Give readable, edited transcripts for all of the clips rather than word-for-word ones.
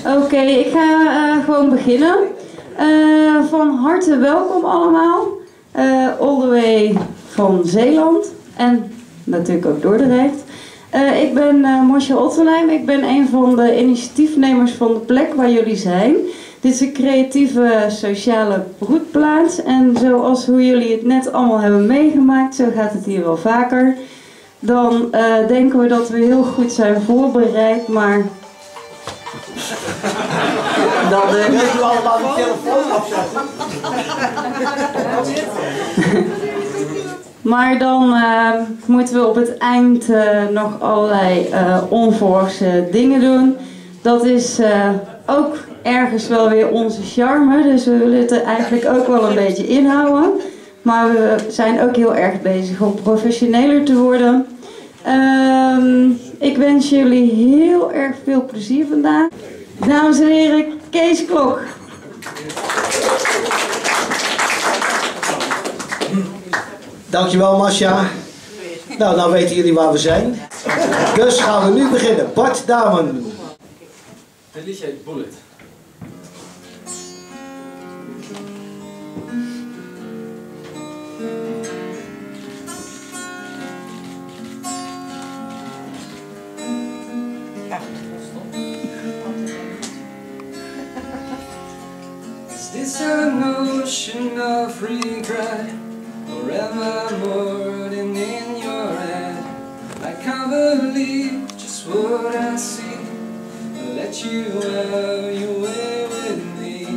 Oké, ik ga gewoon beginnen. Van harte welkom allemaal. All the way van Zeeland en natuurlijk ook Dordrecht. Ik ben Mosje Ottenheim. Ik ben een van de initiatiefnemers van de plek waar jullie zijn. Dit is een creatieve sociale broedplaats. En zoals hoe jullie het net allemaal hebben meegemaakt, zo gaat het hier wel vaker. Dan denken we dat we heel goed zijn voorbereid, maar... Dan moeten we allemaal de telefoon afzetten. Maar dan moeten we op het eind nog allerlei onverwachte dingen doen. Dat is ook ergens wel weer onze charme, dus we willen het er eigenlijk ook wel een beetje inhouden. Maar we zijn ook heel erg bezig om professioneler te worden. Ik wens jullie heel erg veel plezier vandaag. Dames en heren, Kees Klok. Dankjewel, Masja. Nou, dan weten jullie waar we zijn. Dus gaan we nu beginnen. Bart Damen. Het liedje heet Bullet. Is this an ocean of regret, or am I moored in your head? I can't believe just what I see. I'll let you have your way with me.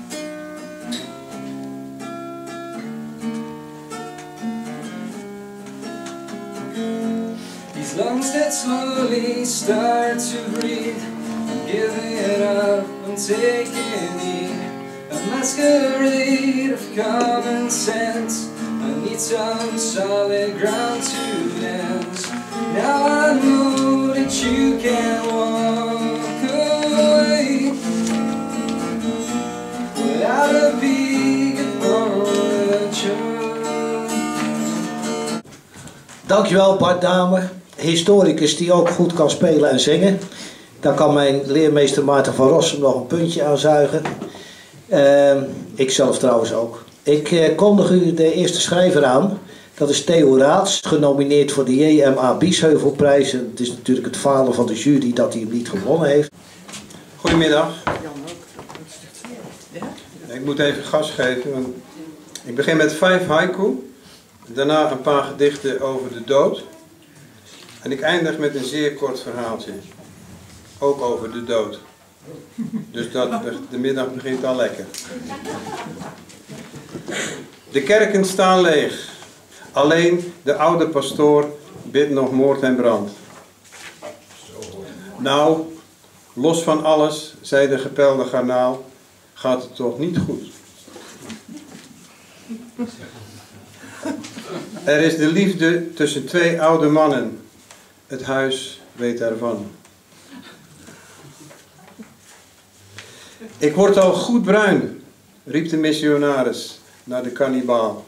These lungs that slowly start to breathe, I'm giving it up, I'm taking it. A masquerade of common sense. I need some solid ground to dance. Now I know that you can walk away without a big apology. Dankjewel, Bart Damen. Historicus die ook goed kan spelen en zingen. Daar kan mijn leermeester Maarten van Rossum nog een puntje aan zuigen. Ik zelf trouwens ook. Ik kondig u de eerste schrijver aan. Dat is Theo Raats, genomineerd voor de JMA Biesheuvelprijs. Het is natuurlijk het falen van de jury dat hij hem niet gewonnen heeft. Goedemiddag. Ik moet even gas geven, want ik begin met 5 haiku. Daarna een paar gedichten over de dood. En ik eindig met een zeer kort verhaaltje. Ook over de dood. Dus de middag begint al lekker. De kerken staan leeg. Alleen de oude pastoor bidt nog moord en brand. Nou, los van alles, zei de gepelde garnaal, gaat het toch niet goed. Er is de liefde tussen 2 oude mannen. Het huis weet daarvan. Ik word al goed bruin, riep de missionaris naar de kannibaal.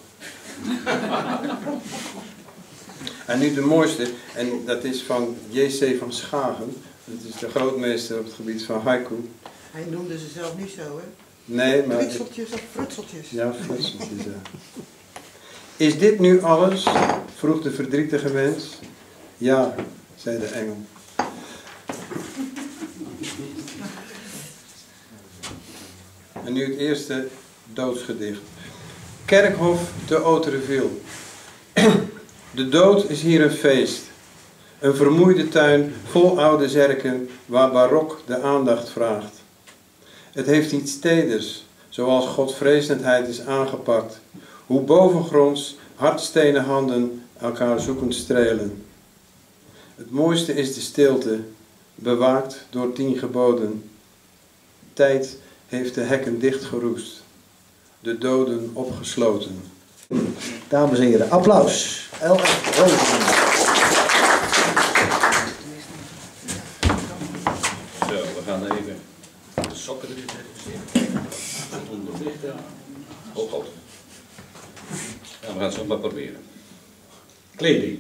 En nu de mooiste, en dat is van J.C. van Schagen. Dat is de grootmeester op het gebied van haiku. Hij noemde ze zelf niet zo, hè? Nee, maar... Frutseltjes of frutseltjes? Ja, frutseltjes, ja. Is dit nu alles? Vroeg de verdrietige mens. Ja, zei de engel. En nu het eerste doodsgedicht. Kerkhof te Autreville. De dood is hier een feest. Een vermoeide tuin vol oude zerken waar barok de aandacht vraagt. Het heeft iets teders, zoals godvrezendheid is aangepakt. Hoe bovengronds hardstenen handen elkaar zoekend strelen. Het mooiste is de stilte, bewaakt door 10 geboden. Tijd heeft de hekken dichtgeroest, de doden opgesloten. Dames en heren, applaus. L.F. Rozen. Zo, we gaan even de sokken erin zetten. Onder de lichten. Oh god. Ja, we gaan het zo maar proberen. Kleding.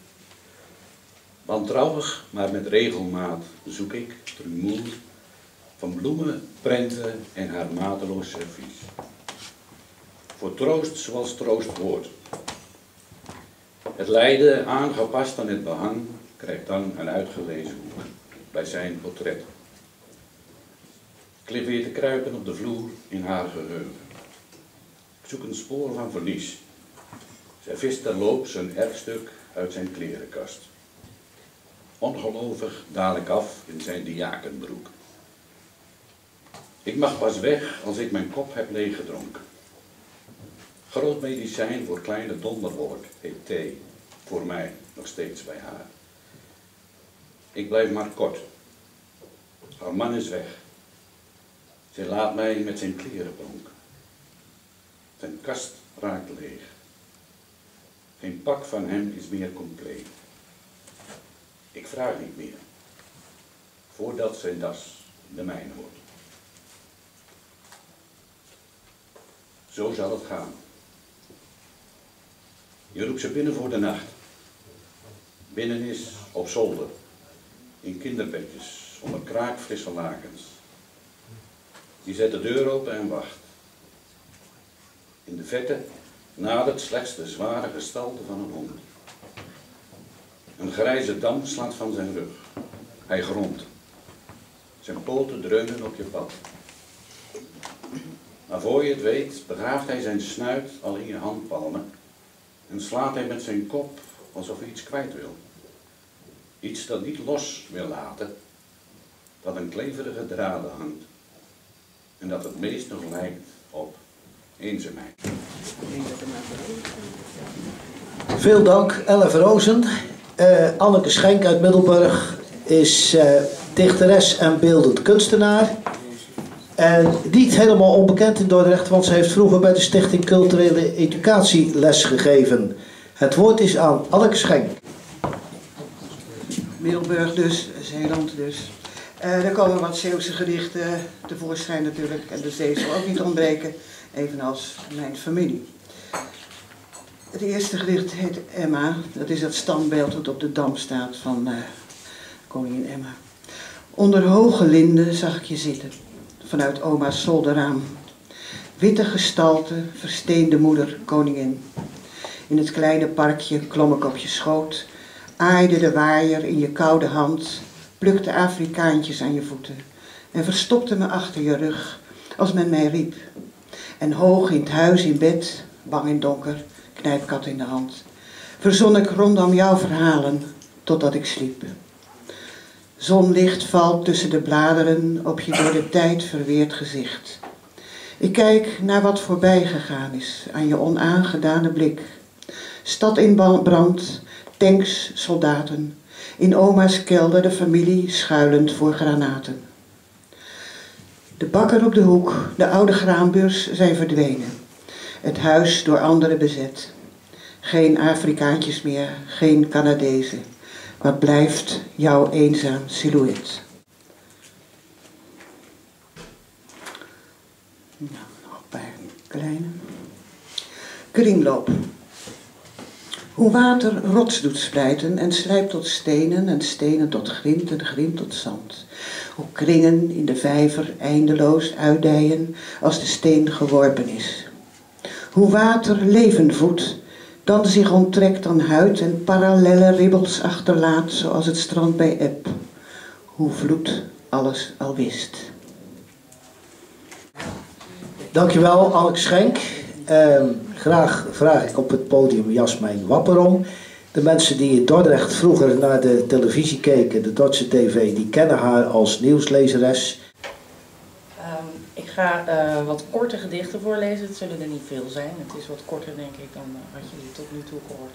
Wantrouwig, maar met regelmaat zoek ik, rumoer, van bloemen, prenten en haar mateloos servies. Voor troost zoals troost hoort. Het lijden, aangepast aan het behang, krijgt dan een uitgelezen hoek bij zijn portret. Ik lig weer te kruipen op de vloer in haar geheugen. Ik zoek een spoor van verlies. Zij vist terloops een erfstuk uit zijn klerenkast. Ongelovig daal ik af in zijn diakenbroek. Ik mag pas weg als ik mijn kop heb leeggedronken. Groot medicijn voor kleine donderwolk heet thee, voor mij nog steeds bij haar. Ik blijf maar kort. Haar man is weg. Zij laat mij met zijn kleren pronken. Zijn kast raakt leeg. Geen pak van hem is meer compleet. Ik vraag niet meer, voordat zijn das de mijne wordt. Zo zal het gaan. Je roept ze binnen voor de nacht. Binnen is op zolder, in kinderbedjes, onder kraakfrisse lakens. Die zet de deur open en wacht. In de verte nadert slechts de zware gestalte van een hond. Een grijze dam slaat van zijn rug. Hij grondt. Zijn poten dreunen op je pad. Maar voor je het weet, begraaft hij zijn snuit al in je handpalmen en slaat hij met zijn kop alsof hij iets kwijt wil. Iets dat niet los wil laten, dat aan kleverige draden hangt en dat het meest nog lijkt op eenzaamheid. Veel dank, Elle Verrozen. Anneke Schenk uit Middelburg is dichteres en beeldend kunstenaar. En niet helemaal onbekend in Dordrecht, want ze heeft vroeger bij de Stichting Culturele Educatie les gegeven. Het woord is aan Anneke Schenk. Middelburg dus, Zeeland dus. Er komen wat Zeeuwse gedichten tevoorschijn natuurlijk. En de zee zal ook niet ontbreken, evenals mijn familie. Het eerste gedicht heet Emma. Dat is het standbeeld dat op de dam staat van koningin Emma. Onder hoge linden zag ik je zitten, vanuit oma's zolderraam. Witte gestalte, versteende moeder, koningin. In het kleine parkje klom ik op je schoot, aaide de waaier in je koude hand, plukte Afrikaantjes aan je voeten en verstopte me achter je rug als men mij riep. En hoog in het huis in bed, bang in donker, knijpkat in de hand, verzon ik rondom jouw verhalen totdat ik sliep. Zonlicht valt tussen de bladeren op je door de tijd verweerd gezicht. Ik kijk naar wat voorbij gegaan is aan je onaangedane blik. Stad in brand, tanks, soldaten. In oma's kelder de familie schuilend voor granaten. De bakker op de hoek, de oude graanbeurs zijn verdwenen. Het huis door anderen bezet. Geen Afrikaantjes meer, geen Canadezen. Wat blijft jouw eenzaam silhouet? Nou, nog een paar kleine. Kringloop. Hoe water rots doet splijten en slijpt tot stenen en stenen tot grind en grind tot zand. Hoe kringen in de vijver eindeloos uitdijen als de steen geworpen is. Hoe water leven voedt, dan zich onttrekt aan huid en parallelle ribbels achterlaat zoals het strand bij eb. Hoe vloed alles al wist. Dankjewel, Anneke Schenk. Graag vraag ik op het podium Jasmijn Wapperom. De mensen die in Dordrecht vroeger naar de televisie keken, de Dordtse TV, die kennen haar als nieuwslezeres. Ik ga wat korte gedichten voorlezen. Het zullen er niet veel zijn. Het is wat korter, denk ik, dan wat jullie tot nu toe gehoord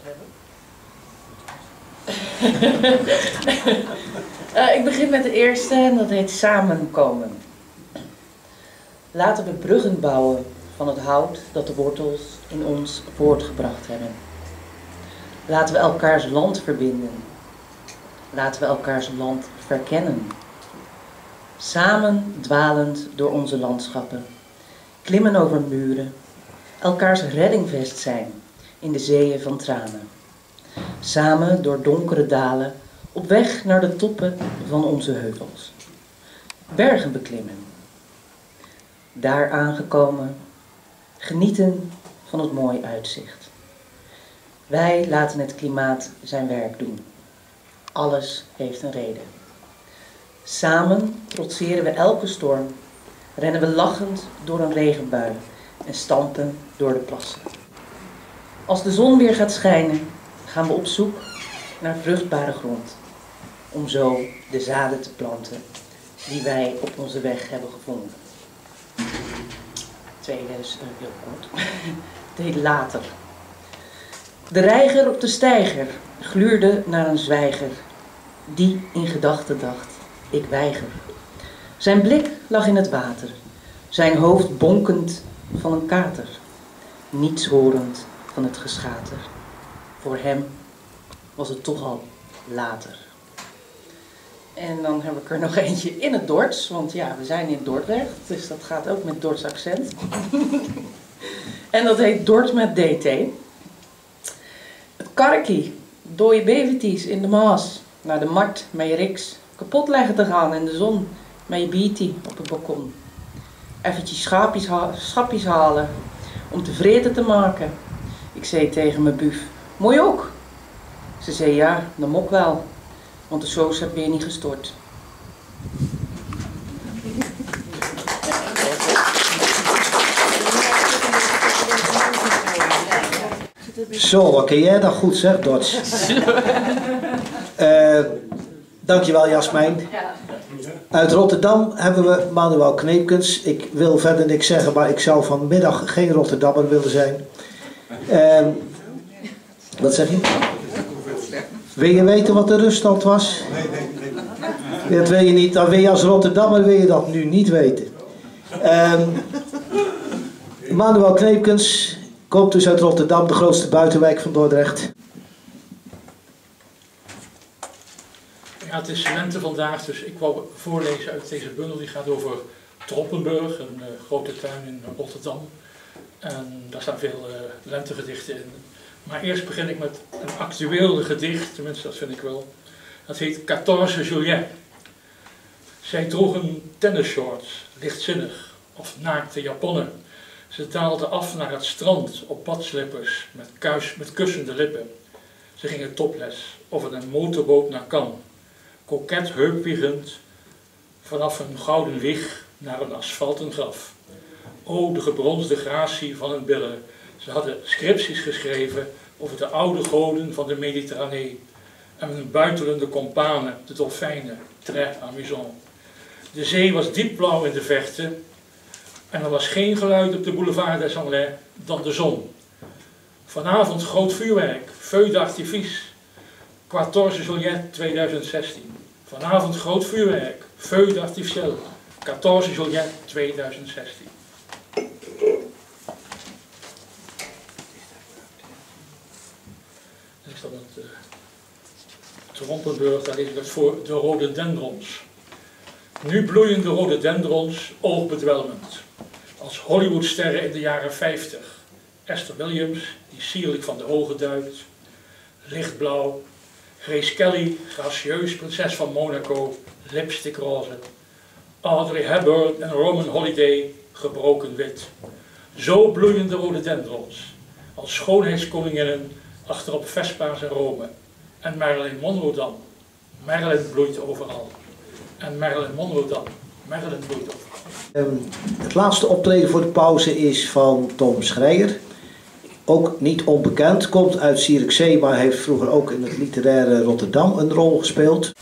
hebben. Ik begin met de eerste en dat heet Samenkomen. Laten we bruggen bouwen van het hout dat de wortels in ons voortgebracht hebben. Laten we elkaars land verbinden. Laten we elkaars land verkennen. Samen dwalend door onze landschappen, klimmen over muren, elkaars reddingvest zijn in de zeeën van tranen. Samen door donkere dalen, op weg naar de toppen van onze heuvels. bergen beklimmen. Daar aangekomen, genieten van het mooie uitzicht. Wij laten het klimaat zijn werk doen. Alles heeft een reden. Samen trotseren we elke storm, rennen we lachend door een regenbui en stampen door de plassen. Als de zon weer gaat schijnen, gaan we op zoek naar vruchtbare grond, om zo de zaden te planten die wij op onze weg hebben gevonden. Tweede is heel kort. Deed later. De reiger op de steiger gluurde naar een zwijger, die in gedachten dacht, ik weiger. Zijn blik lag in het water, zijn hoofd bonkend van een kater, niets horend van het geschater. Voor hem was het toch al later. En dan heb ik er nog eentje in het Dords, want ja, we zijn in Dordrecht, dus dat gaat ook met Dords accent. En dat heet Dordt met DT. Het karkie, dode beverties in de Maas, naar de markt met je riks, kapot leggen te gaan in de zon, met je bietie op het balkon. Eventjes schapjes halen, om tevreden te maken. Ik zei tegen mijn buf, mooi ook? Ze zei ja, dat mok wel, want de soos heb je niet gestort. Zo, wat ken jij dat goed zeg, Dots. Dankjewel Jasmijn. Uit Rotterdam hebben we Manuel Kneepkens. Ik wil verder niks zeggen, maar ik zou vanmiddag geen Rotterdammer willen zijn. Wat zeg je? Wil je weten wat de ruststand was? Nee. Dat wil je niet. Dan wil je als Rotterdammer wil je dat nu niet weten. Manuel Kneepkens komt dus uit Rotterdam, de grootste buitenwijk van Dordrecht. Ja, het is lente vandaag, dus ik wou voorlezen uit deze bundel. Die gaat over Troppenburg, een grote tuin in Rotterdam. En daar staan veel lentegedichten in. Maar eerst begin ik met een actueel gedicht, tenminste dat vind ik wel. Dat heet 14 juillet. Zij droegen tennisshorts, lichtzinnig, of naakte japonnen. Ze daalden af naar het strand op badslippers met kussende lippen. Ze gingen topless over een motorboot naar Cannes. Koket heupwiegend vanaf een gouden wig naar een asfalten graf. O, de gebronsde gratie van hun billen. Ze hadden scripties geschreven over de oude goden van de Mediterranee. En hun buitelende kompanen, de dolfijnen, très amusant. De zee was diepblauw in de verte. En er was geen geluid op de boulevard des Anglais dan de zon. Vanavond groot vuurwerk, feu d'artifice. 14 juillet 2016. Vanavond groot vuurwerk, feu d'artificiel. 14 juillet 2016. Dan is dat het Troppenburg, daar lees ik het voor, de rhododendrons. Nu bloeien de rhododendrons oogbedwelmend. Als Hollywoodsterren in de jaren 50. Esther Williams, die sierlijk van de ogen duikt. Lichtblauw. Grace Kelly, gracieus, prinses van Monaco, lipstickroze. Audrey Hepburn en Roman Holiday, gebroken wit. Zo bloeien de rhododendrons. Als schoonheidskoninginnen achterop Vespa's en Rome. En Marilyn Monroe dan. Marilyn bloeit overal. En Marilyn Monroe dan. Marilyn bloeit overal. Het laatste optreden voor de pauze is van Tom Schreier. Ook niet onbekend, komt uit Zierikzee, maar heeft vroeger ook in het literaire Rotterdam een rol gespeeld.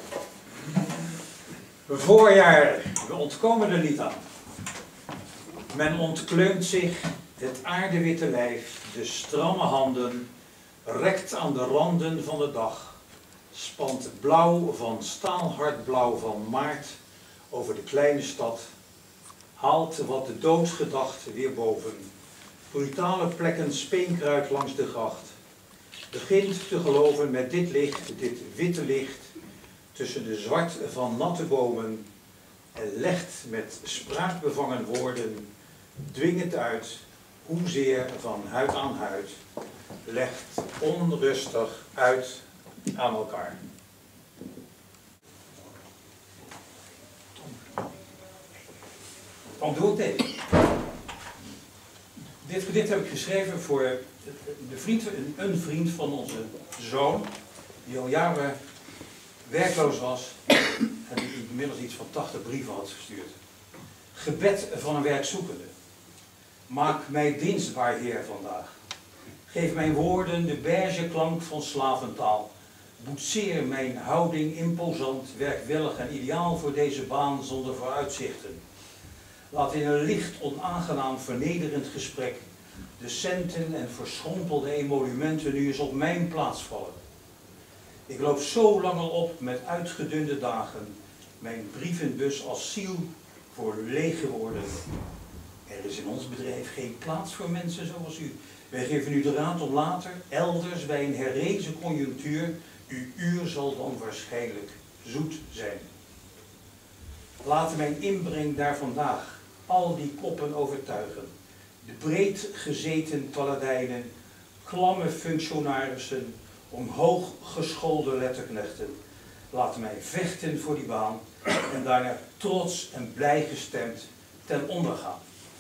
Voorjaar, we ontkomen er niet aan. Men ontkleunt zich, het aardewitte lijf, de stramme handen, rekt aan de randen van de dag, spant blauw van staalhard blauw van maart over de kleine stad, haalt wat de dood gedacht weer boven. Brutale plekken speenkruid langs de gracht. Begint te geloven met dit licht, dit witte licht, tussen de zwart van natte bomen en legt met spraakbevangen woorden dwingend uit, hoezeer van huid aan huid, legt onrustig uit aan elkaar. Androthee. Dit gedicht heb ik geschreven voor een vriend van onze zoon, die al jaren werkloos was en die inmiddels iets van 80 brieven had gestuurd. Gebed van een werkzoekende. Maak mij dienstbaar, Heer, vandaag. Geef mijn woorden de beige klank van slaventaal. Boetseer mijn houding imposant, werkwillig en ideaal voor deze baan zonder vooruitzichten. Laat in een licht, onaangenaam, vernederend gesprek de centen en verschrompelde emolumenten nu eens op mijn plaats vallen. Ik loop zo lang al op met uitgedunde dagen, mijn brievenbus als ziel voor lege woorden. Er is in ons bedrijf geen plaats voor mensen zoals u. Wij geven u de raad om later, elders bij een herrezen conjunctuur, uw uur zal dan waarschijnlijk zoet zijn. Laat mijn inbreng daar vandaag al die koppen overtuigen. De breed gezeten paladijnen, klamme functionarissen, omhoog geschoolde letterknechten. Laat mij vechten voor die baan en daarna trots en blij gestemd ten onder gaan.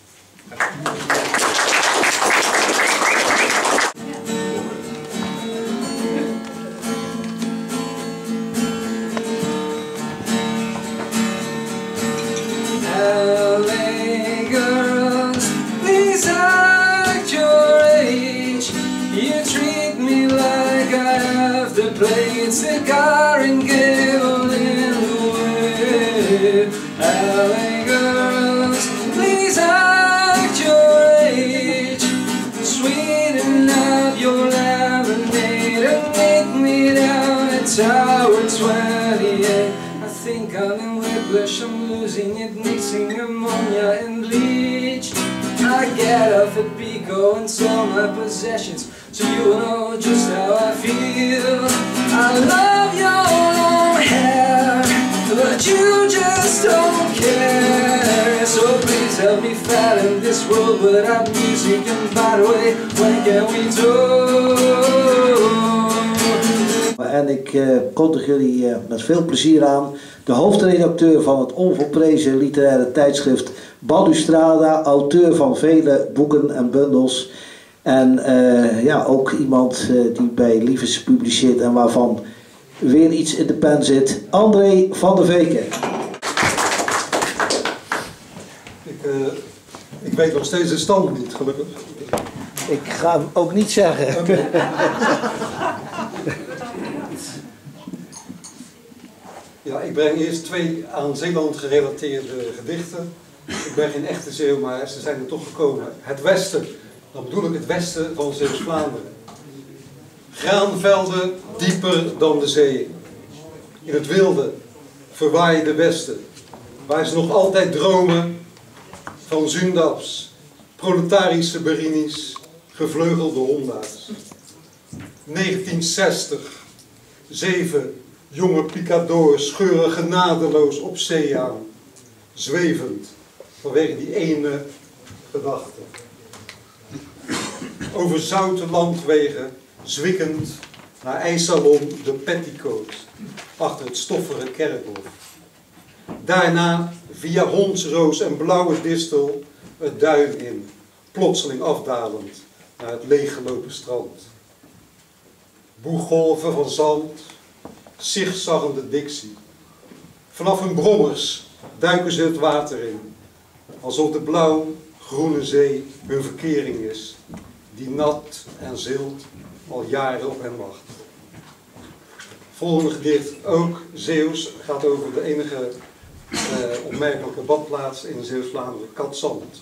LA girls, please act your age. You treat me like I have the plague. It's the car and given in the way. LA girls, please act your age. Sweeten up your lemonade and meet me down at Tower 28. I think I'm in whiplash, I'm losing it, mixing ammonia and bleach. I get off at Pico and sell my possessions, so you know just how I feel. I love your long hair, but you just don't care. So please help me fathom this world without music. And by the way, when can we talk? En ik kondig jullie met veel plezier aan de hoofdredacteur van het onvolprezen literaire tijdschrift Balustrada, auteur van vele boeken en bundels. En ja, ook iemand die bij Liefes publiceert en waarvan weer iets in de pen zit. André van der Veken. Ik weet nog steeds de stand niet, gelukkig. Ik ga hem ook niet zeggen. Okay. Ja, ik breng eerst 2 aan Zeeland gerelateerde gedichten. Ik ben geen echte Zeeuw, maar ze zijn er toch gekomen. Het Westen, dan bedoel ik het westen van Zeeuws-Vlaanderen. Graanvelden dieper dan de zee. In het wilde verwaaide westen, waar ze nog altijd dromen van Zundaps, proletarische Berinis, gevleugelde Honda's. 1960, 7 jonge picadors scheuren genadeloos op zee aan, zwevend vanwege die ene gedachte. Over zoute landwegen, zwikkend naar ijssalon de Petticoat, achter het stoffere kerkhof. Daarna via Hondsroos en Blauwe Distel het duin in, plotseling afdalend naar het leeggelopen strand. Boeggolven van zand, zigzaggende Dixie. Vanaf hun brommers duiken ze het water in, alsof de blauw-groene zee hun verkering is, die nat en zilt al jaren op hen wacht. Volgende gedicht, ook Zeeuws, gaat over de enige opmerkelijke badplaats in Zeeuws-Vlaanderen, Katzand.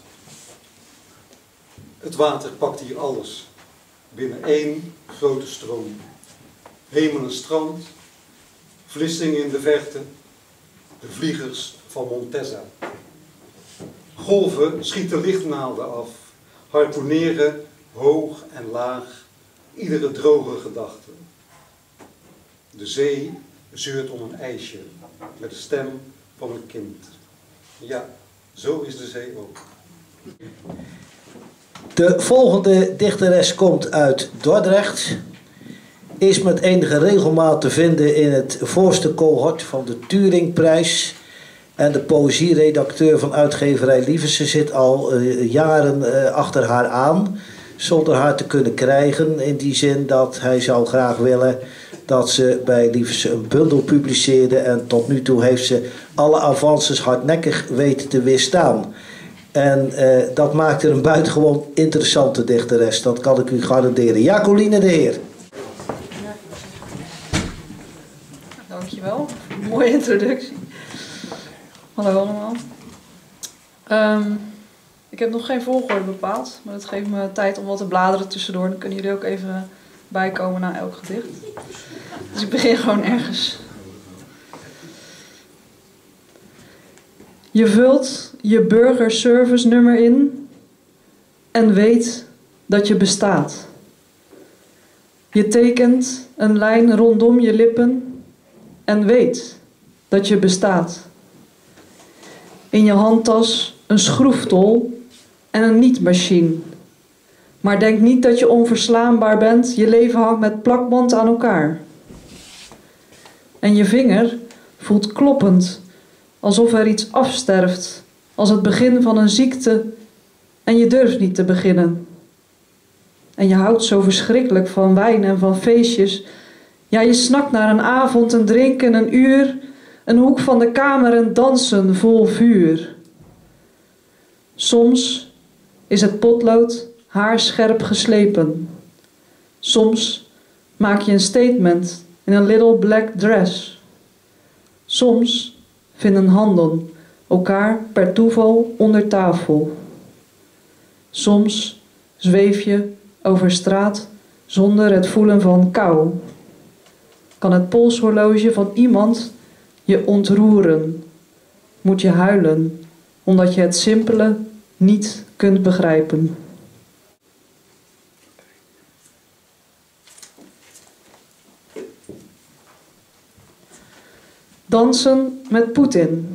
Het water pakt hier alles, binnen één grote stroom. Hemel en strand, Vlissingen in de verte, de vliegers van Montesa. Golven schieten lichtnaalden af, harpoeneren hoog en laag, iedere droge gedachte. De zee zeurt om een ijsje, met de stem van een kind. Ja, zo is de zee ook. De volgende dichteres komt uit Dordrecht. Is met enige regelmaat te vinden in het voorste cohort van de Turingprijs. En de poëzieredacteur van uitgeverij Lieversen zit al jaren achter haar aan, zonder haar te kunnen krijgen. In die zin dat hij zou graag willen dat ze bij Lieversen een bundel publiceerde. En tot nu toe heeft ze alle avances hardnekkig weten te weerstaan. En dat maakt er een buitengewoon interessante dichteres. Dat kan ik u garanderen. Jacoline de Heer. Dankjewel. Mooie introductie. Hallo allemaal. Ik heb nog geen volgorde bepaald, maar dat geeft me tijd om wat te bladeren tussendoor. Dan kunnen jullie ook even bijkomen na elk gedicht. Dus ik begin gewoon ergens. Je vult je burgerservice nummer in en weet dat je bestaat. Je tekent een lijn rondom je lippen en weet dat je bestaat. In je handtas een schroeftol en een niet-machine. Maar denk niet dat je onverslaanbaar bent, je leven hangt met plakband aan elkaar. En je vinger voelt kloppend, alsof er iets afsterft, als het begin van een ziekte, en je durft niet te beginnen. En je houdt zo verschrikkelijk van wijn en van feestjes. Ja, je snakt naar een avond, een drinken, een uur, een hoek van de kamer en dansen vol vuur. Soms is het potlood haarscherp geslepen. Soms maak je een statement in een little black dress. Soms vinden handen elkaar per toeval onder tafel. Soms zweef je over straat zonder het voelen van kou. Kan het polshorloge van iemand je ontroeren? Moet je huilen omdat je het simpele niet kunt begrijpen? Dansen met Poetin.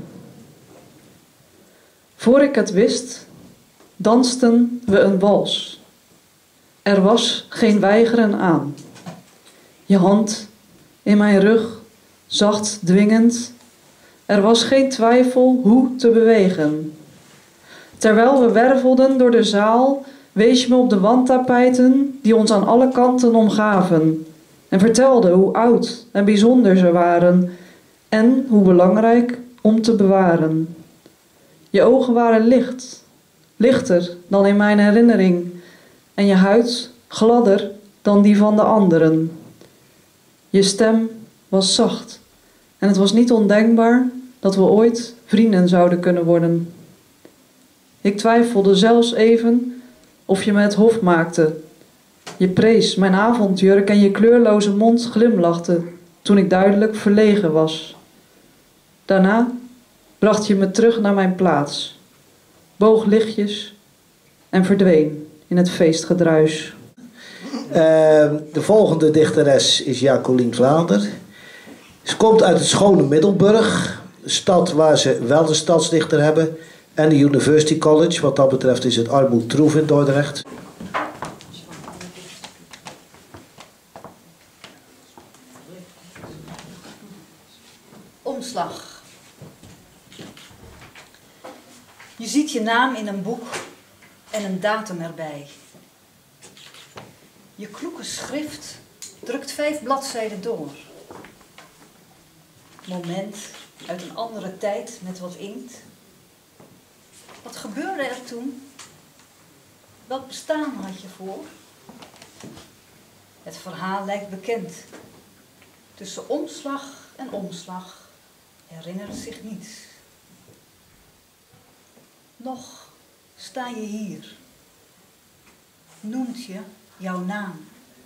Voor ik het wist, dansten we een wals. Er was geen weigeren aan. Je hand in mijn rug, zacht dwingend. Er was geen twijfel hoe te bewegen. Terwijl we wervelden door de zaal, wees je me op de wandtapijten die ons aan alle kanten omgaven. En vertelde hoe oud en bijzonder ze waren en hoe belangrijk om te bewaren. Je ogen waren licht, lichter dan in mijn herinnering, en je huid gladder dan die van de anderen. Je stem was zacht en het was niet ondenkbaar dat we ooit vrienden zouden kunnen worden. Ik twijfelde zelfs even of je me het hof maakte. Je prees mijn avondjurk en je kleurloze mond glimlachte toen ik duidelijk verlegen was. Daarna bracht je me terug naar mijn plaats, boog lichtjes en verdween in het feestgedruis. De volgende dichteres is Jacoline Vlaander. Ze komt uit het schone Middelburg, een stad waar ze wel een stadsdichter hebben, en de University College. Wat dat betreft is het armoedtroef in Dordrecht. Omslag. Je ziet je naam in een boek en een datum erbij. Je kloeke schrift drukt 5 bladzijden door. Moment uit een andere tijd met wat inkt. Wat gebeurde er toen? Welk bestaan had je voor? Het verhaal lijkt bekend. Tussen omslag en omslag herinnert zich niets. Nog sta je hier. Noemt je jouw naam.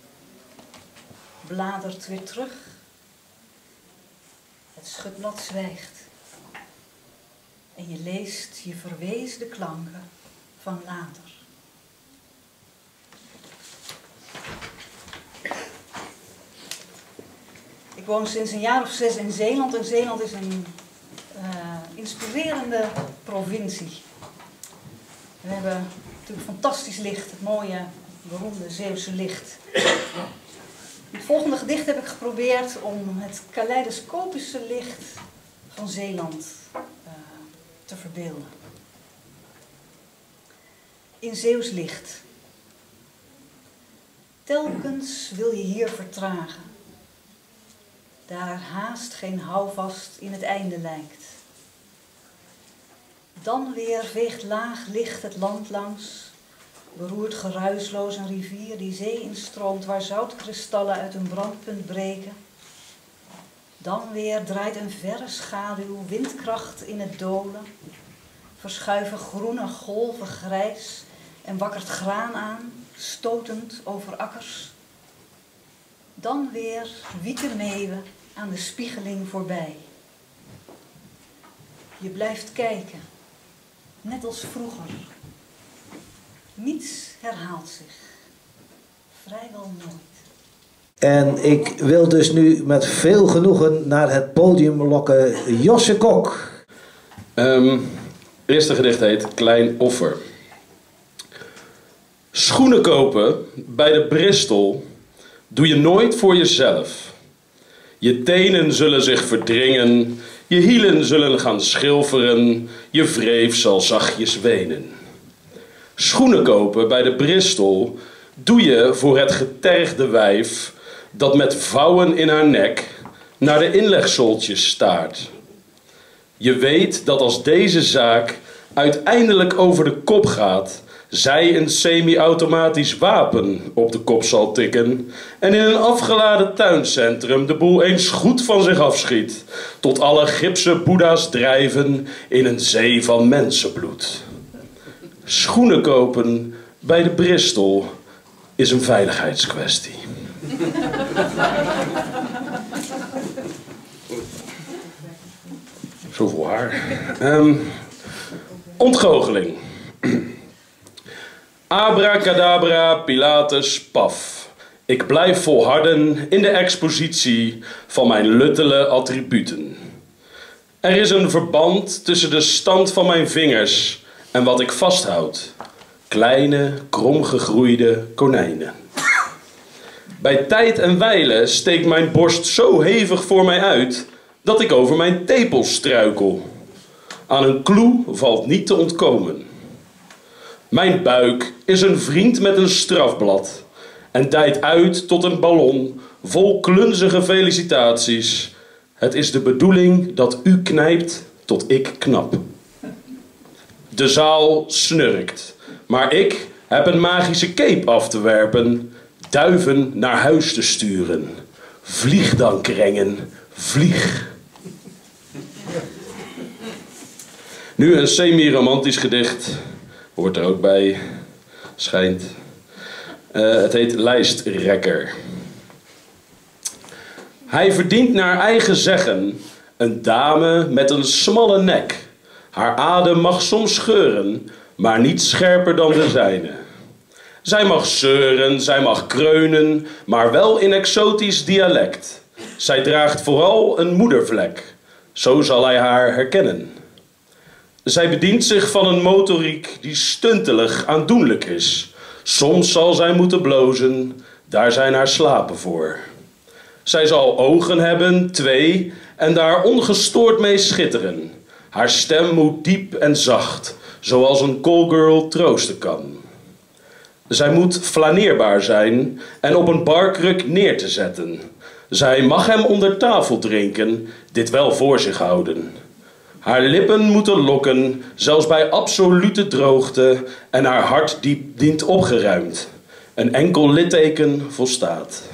Bladert weer terug. Het schutblad zwijgt. En je leest je verweesde klanken van later. Ik woon sinds een jaar of 6 in Zeeland. En Zeeland is een inspirerende provincie. We hebben natuurlijk fantastisch licht, het mooie, beroemde Zeeuwse licht. In het volgende gedicht heb ik geprobeerd om het kaleidoscopische licht van Zeeland te verbeelden. In Zeeuws licht. Telkens wil je hier vertragen. Daar haast geen houvast in het einde lijkt. Dan weer veegt laag licht het land langs, beroert geruisloos een rivier die zee instroomt waar zoutkristallen uit een brandpunt breken. Dan weer draait een verre schaduw windkracht in het dolen, verschuiven groene golven grijs en wakkert graan aan, stotend over akkers. Dan weer wieken meeuwen aan de spiegeling voorbij. Je blijft kijken, net als vroeger. Niets herhaalt zich, vrijwel nooit. En ik wil dus nu met veel genoegen naar het podium lokken Josse Kok. Eerste gedicht heet Klein Offer. Schoenen kopen bij de Bristol doe je nooit voor jezelf. Je tenen zullen zich verdringen, je hielen zullen gaan schilferen, je wreef zal zachtjes wenen. Schoenen kopen bij de Bristol doe je voor het getergde wijf dat met vouwen in haar nek naar de inlegsoltjes staart. Je weet dat als deze zaak uiteindelijk over de kop gaat, zij een semi-automatisch wapen op de kop zal tikken en in een afgeladen tuincentrum de boel eens goed van zich afschiet, tot alle gipsen boeddha's drijven in een zee van mensenbloed. Schoenen kopen bij de Bristol is een veiligheidskwestie. Zoveel haar. Ontgoocheling. Abracadabra, Pilatus, paf. Ik blijf volharden in de expositie van mijn luttele attributen. Er is een verband tussen de stand van mijn vingers en wat ik vasthoud. Kleine, kromgegroeide konijnen. Bij tijd en wijle steekt mijn borst zo hevig voor mij uit dat ik over mijn tepels struikel. Aan een kloe valt niet te ontkomen. Mijn buik is een vriend met een strafblad en dijt uit tot een ballon vol klunzige felicitaties. Het is de bedoeling dat u knijpt tot ik knap. De zaal snurkt, maar ik heb een magische cape af te werpen, duiven naar huis te sturen. Vlieg dan, krengen, vlieg. Nu een semi-romantisch gedicht, hoort er ook bij, schijnt. Het heet Lijstrekker. Hij verdient naar eigen zeggen een dame met een smalle nek. Haar adem mag soms scheuren, maar niet scherper dan de zijne. Zij mag zeuren, zij mag kreunen, maar wel in exotisch dialect. Zij draagt vooral een moedervlek, zo zal hij haar herkennen. Zij bedient zich van een motoriek die stuntelig aandoenlijk is. Soms zal zij moeten blozen, daar zijn haar slapen voor. Zij zal ogen hebben, 2, en daar ongestoord mee schitteren. Haar stem moet diep en zacht, zoals een callgirl troosten kan. Zij moet flaneerbaar zijn en op een barkruk neer te zetten. Zij mag hem onder tafel drinken, dit wel voor zich houden. Haar lippen moeten lokken, zelfs bij absolute droogte, en haar hart dient opgeruimd. Een enkel litteken volstaat.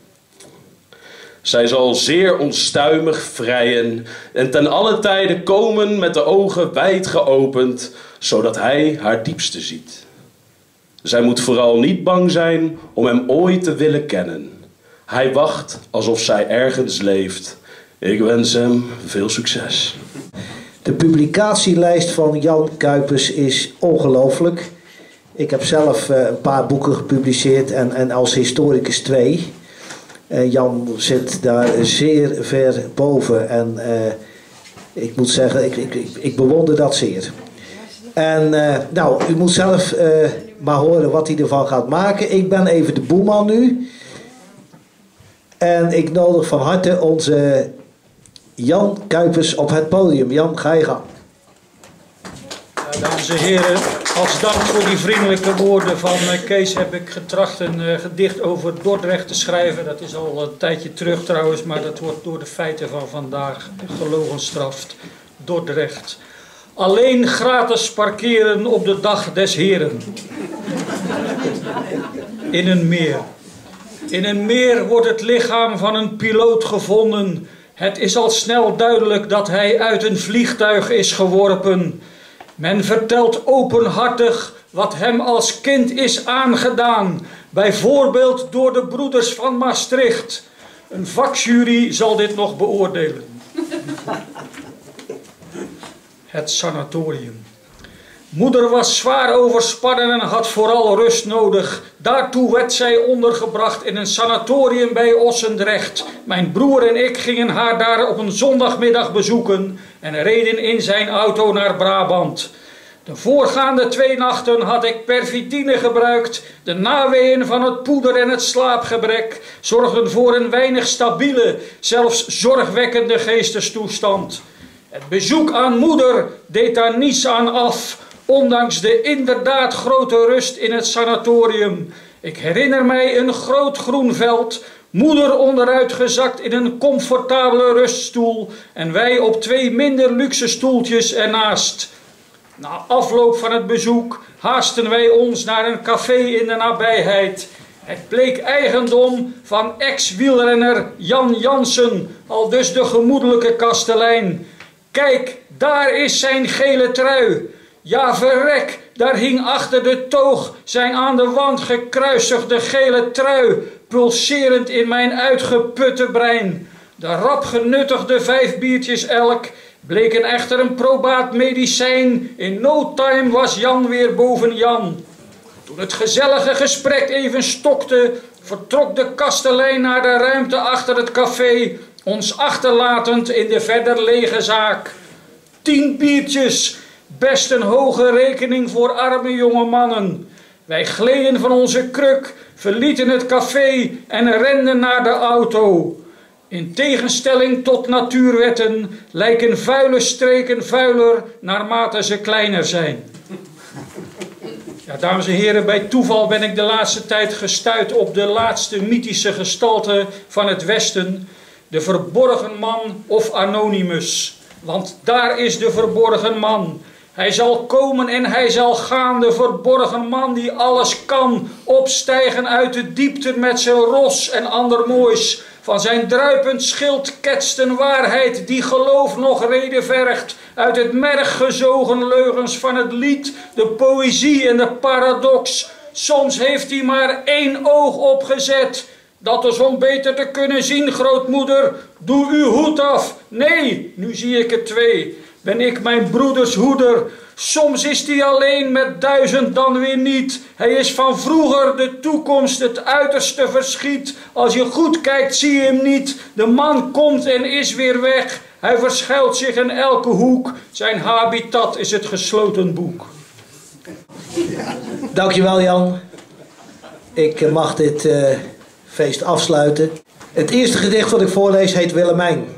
Zij zal zeer onstuimig vrijen en ten alle tijde komen met de ogen wijd geopend, zodat hij haar diepste ziet. Zij moet vooral niet bang zijn om hem ooit te willen kennen. Hij wacht alsof zij ergens leeft. Ik wens hem veel succes. De publicatielijst van Jan Kuipers is ongelooflijk. Ik heb zelf een paar boeken gepubliceerd en als historicus 2. Jan zit daar zeer ver boven en ik moet zeggen, ik bewonder dat zeer. En nou, u moet zelf maar horen wat hij ervan gaat maken. Ik ben even de boeman nu. En ik nodig van harte onze Jan Kuipers op het podium. Jan, ga je gang. Dames en heren, als dank voor die vriendelijke woorden van Kees heb ik getracht een gedicht over Dordrecht te schrijven. Dat is al een tijdje terug trouwens, maar dat wordt door de feiten van vandaag gelogenstraft. Dordrecht. Alleen gratis parkeren op de dag des heren. In een meer. In een meer wordt het lichaam van een piloot gevonden. Het is al snel duidelijk dat hij uit een vliegtuig is geworpen. Men vertelt openhartig wat hem als kind is aangedaan. Bijvoorbeeld door de broeders van Maastricht. Een vakjury zal dit nog beoordelen. Het sanatorium. Moeder was zwaar overspannen en had vooral rust nodig. Daartoe werd zij ondergebracht in een sanatorium bij Ossendrecht. Mijn broer en ik gingen haar daar op een zondagmiddag bezoeken en reden in zijn auto naar Brabant. De voorgaande 2 nachten had ik pervidine gebruikt. De naweeën van het poeder en het slaapgebrek zorgden voor een weinig stabiele, zelfs zorgwekkende geestestoestand. Het bezoek aan moeder deed daar niets aan af, ondanks de inderdaad grote rust in het sanatorium. Ik herinner mij een groot groen veld, moeder onderuitgezakt in een comfortabele ruststoel en wij op 2 minder luxe stoeltjes ernaast. Na afloop van het bezoek haasten wij ons naar een café in de nabijheid. Het bleek eigendom van ex-wielrenner Jan Jansen, aldus de gemoedelijke kastelein. Kijk, daar is zijn gele trui. Ja, verrek, daar hing achter de toog zijn aan de wand gekruisigde gele trui, pulserend in mijn uitgeputte brein. De rap genuttigde 5 biertjes elk bleken echter een probaat medicijn. In no time was Jan weer boven Jan. Toen het gezellige gesprek even stokte, vertrok de kastelein naar de ruimte achter het café, ons achterlatend in de verder lege zaak. 10 biertjes, best een hoge rekening voor arme jonge mannen. Wij gleden van onze kruk, verlieten het café en renden naar de auto. In tegenstelling tot natuurwetten lijken vuile streken vuiler naarmate ze kleiner zijn. Ja, dames en heren, bij toeval ben ik de laatste tijd gestuit op de laatste mythische gestalte van het Westen, de verborgen man of Anonymous. Want daar is de verborgen man. Hij zal komen en hij zal gaan, de verborgen man die alles kan, opstijgen uit de diepte met zijn ros en ander moois. Van zijn druipend schild ketst een waarheid die geloof nog reden vergt. Uit het merg gezogen leugens van het lied, de poëzie en de paradox. Soms heeft hij maar 1 oog opgezet. Dat is om beter te kunnen zien, grootmoeder. Doe uw hoed af. Nee, nu zie ik er 2. Ben ik mijn broeders hoeder. Soms is hij alleen met 1000 dan weer niet. Hij is van vroeger de toekomst, het uiterste verschiet. Als je goed kijkt zie je hem niet. De man komt en is weer weg. Hij verschuilt zich in elke hoek. Zijn habitat is het gesloten boek. Dankjewel Jan. Ik mag dit feest afsluiten. Het eerste gedicht wat ik voorlees heet Willemijn.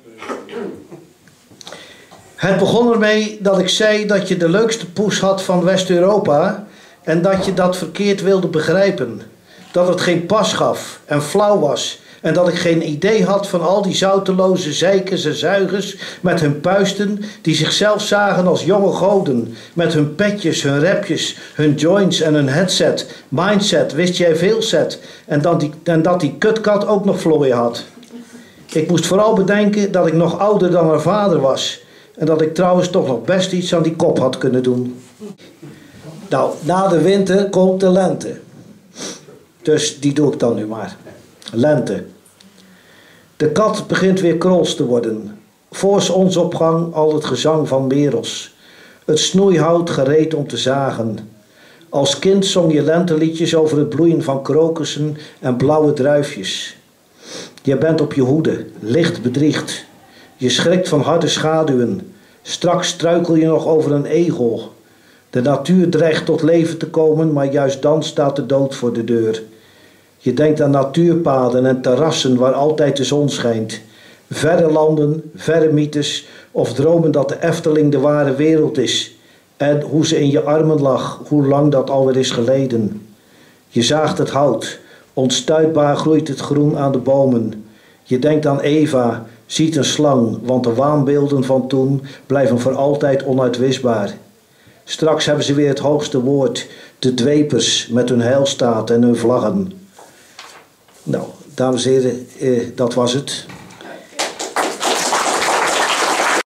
Het begon ermee dat ik zei dat je de leukste poes had van West-Europa en dat je dat verkeerd wilde begrijpen. Dat het geen pas gaf en flauw was en dat ik geen idee had van al die zouteloze zeikers en zuigers met hun puisten die zichzelf zagen als jonge goden. Met hun petjes, hun repjes, hun joints en hun headset, mindset, wist jij veel set en dat die kutkat ook nog vlooien had. Ik moest vooral bedenken dat ik nog ouder dan haar vader was. En dat ik trouwens toch nog best iets aan die kop had kunnen doen. Nou, na de winter komt de lente. Dus die doe ik dan nu maar. Lente. De kat begint weer krols te worden. Voor zonsopgang al het gezang van merels. Het snoeihout gereed om te zagen. Als kind zong je lenteliedjes over het bloeien van krokussen en blauwe druifjes. Je bent op je hoede, licht bedriegt. Je schrikt van harde schaduwen. Straks struikel je nog over een egel. De natuur dreigt tot leven te komen, maar juist dan staat de dood voor de deur. Je denkt aan natuurpaden en terrassen waar altijd de zon schijnt. Verre landen, verre mythes of dromen dat de Efteling de ware wereld is. En hoe ze in je armen lag, hoe lang dat alweer is geleden. Je zaagt het hout, onstuitbaar groeit het groen aan de bomen. Je denkt aan Eva, ziet een slang, want de waanbeelden van toen blijven voor altijd onuitwisbaar. Straks hebben ze weer het hoogste woord, de dwepers met hun heilstaat en hun vlaggen. Nou, dames en heren, dat was het.